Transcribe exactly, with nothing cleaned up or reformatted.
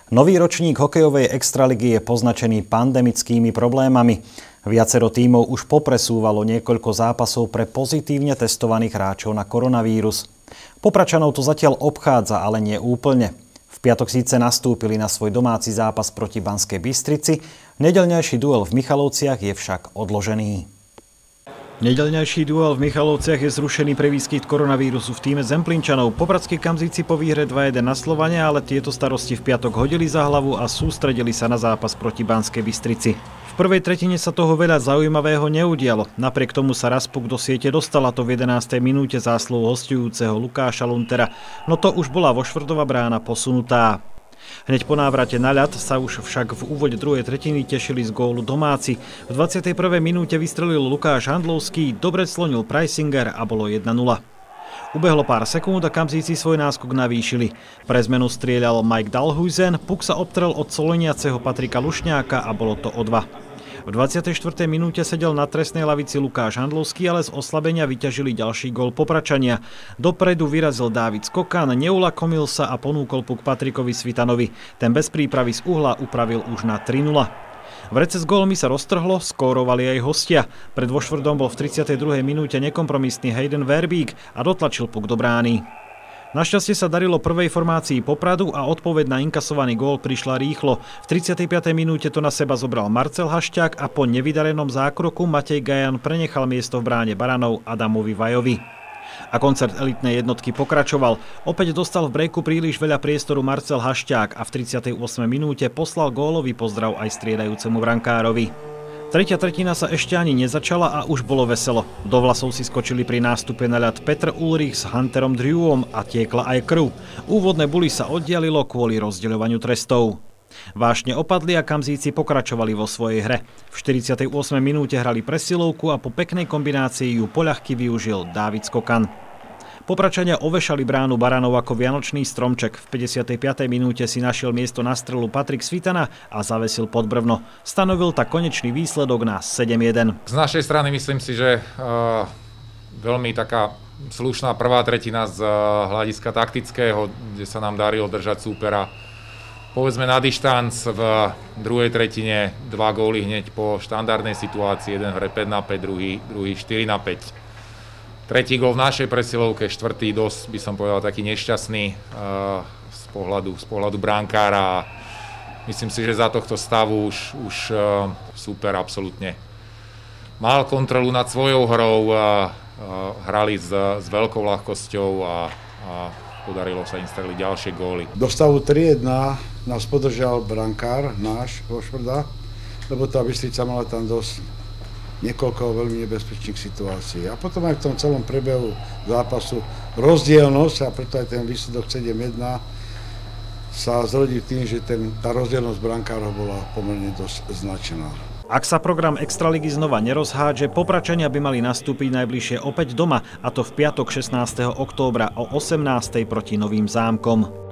Nový ročník hokejovej extraligy je poznačený pandemickými problémami. Viacero tímov už popresúvalo niekoľko zápasov pre pozitívne testovaných hráčov na koronavírus. Popračanov to zatiaľ obchádza, ale nie úplne. V piatok síce nastúpili na svoj domáci zápas proti Banskej Bystrici, nedeľňajší duel v Michalovciach je však odložený. Nedeľňajší duel v Michalovciach je zrušený pre výskyt koronavírusu v tíme Zemplínčanov. Popradskí Kamzíci po výhre dva jeden na Slovane, ale tieto starosti v piatok hodili za hlavu a sústredili sa na zápas proti Banskej Bystrici. V prvej tretine sa toho veľa zaujímavého neudialo. Napriek tomu sa Raspuk do siete dostala to v jedenástej minúte zásluhou hosťujúceho Lukáša Luntera, no to už bola Vošvrdova brána posunutá. Hneď po návrate na ľad sa už však v úvode druhej tretiny tešili z gólu domáci. V dvadsiatej prvej minúte vystrelil Lukáš Handlovský, dobre slonil Preisinger a bolo jedna nula. Ubehlo pár sekúnd a Kamzíci svoj náskok navýšili. Pre zmenu strieľal Mike Dalhuizen, puk sa obtrel od soleniaceho Patrika Lušňáka a bolo to o dva. V dvadsiatej štvrtej minúte sedel na trestnej lavici Lukáš Handlovský, ale z oslabenia vyťažili ďalší gól Popračania. Dopredu vyrazil Dávid Skokan, neulakomil sa a ponúkol puk Patrikovi Svitanovi. Ten bez prípravy z uhla upravil už na tri nula. Vrece s gólmi sa roztrhlo, skórovali aj hostia. Pred Vošvrdom bol v tridsiatej druhej minúte nekompromisný Hayden Verbík a dotlačil puk do brány. Našťastie sa darilo prvej formácii Popradu a odpoveď na inkasovaný gól prišla rýchlo. V tridsiatej piatej minúte to na seba zobral Marcel Hašťák a po nevydarenom zákroku Matej Gajan prenechal miesto v bráne Baranov Adamovi Vajovi. A koncert elitnej jednotky pokračoval. Opäť dostal v brejku príliš veľa priestoru Marcel Hašťák a v tridsiatej ôsmej minúte poslal gólový pozdrav aj striedajúcemu brankárovi. Tretia tretina sa ešte ani nezačala a už bolo veselo. Do vlasov si skočili pri nástupe na ľad Petr Ulrich s Hunterom Drewom a tiekla aj krv. Úvodné buly sa oddialilo kvôli rozdeľovaniu trestov. Vášne opadli a Kamzíci pokračovali vo svojej hre. V štyridsiatej ôsmej minúte hrali presilovku a po peknej kombinácii ju poľahky využil Dávid Skokan. Popračania ovešali bránu Baranov ako vianočný stromček. V päťdesiatej piatej minúte si našiel miesto na strelu Patrik Svitana a zavesil pod brvno. Stanovil tak konečný výsledok na sedem jeden. Z našej strany myslím si, že uh, veľmi taká slušná prvá tretina z uh, hľadiska taktického, kde sa nám darilo držať súpera. Povedzme na dištanc, v druhej tretine dva góly hneď po štandardnej situácii, jeden hre päť na päť, druhý, druhý štyri na päť. Tretí gól v našej presilovke, štvrtý dosť, by som povedal, taký nešťastný uh, z pohľadu, z pohľadu bránkára. Myslím si, že za tohto stavu už, už uh, super absolútne mal kontrolu nad svojou hrou, uh, uh, hrali s, s veľkou ľahkosťou a, a podarilo sa im streliť ďalšie góly. Do stavu tri jedna nás podržal brankár náš Vošvrda, lebo tá Bystrica mala tam dosť niekoľko veľmi nebezpečných situácií. A potom aj v tom celom prebehu zápasu rozdielnosť, a preto aj ten výsledok sedem jedna sa zrodí tým, že ten, tá rozdielnosť brankárov bola pomerne dosť značná. Ak sa program Extraligy znova nerozhádže, Popračania by mali nastúpiť najbližšie opäť doma, a to v piatok šestnásteho októbra o osemnástej proti Novým Zámkom.